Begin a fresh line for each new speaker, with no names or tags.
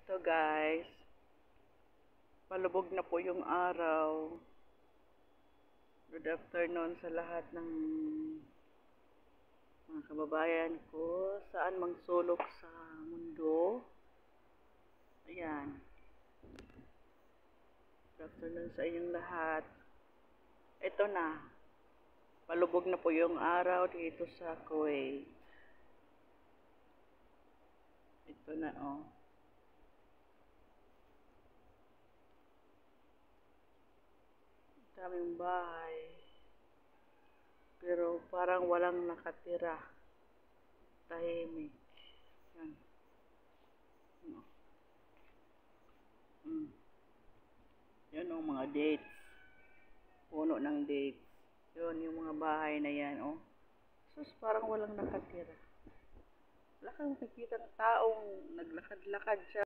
Ito guys, palubog na po yung araw. Good afternoon sa lahat ng mga kababayan ko, saan mang sulok sa mundo. Ayan. Good afternoon sa inyong lahat. Ito na, palubog na po yung araw dito sa Kuwait. Ito na oh. Daming bahay. Pero parang walang nakatira. Tahimik. Yan. Yan ang mga dates. Puno ng dates. Yun, yung mga bahay na yan, oh. Sus, parang walang nakatira. Wala kang nakikita ng taong naglakad-lakad siya.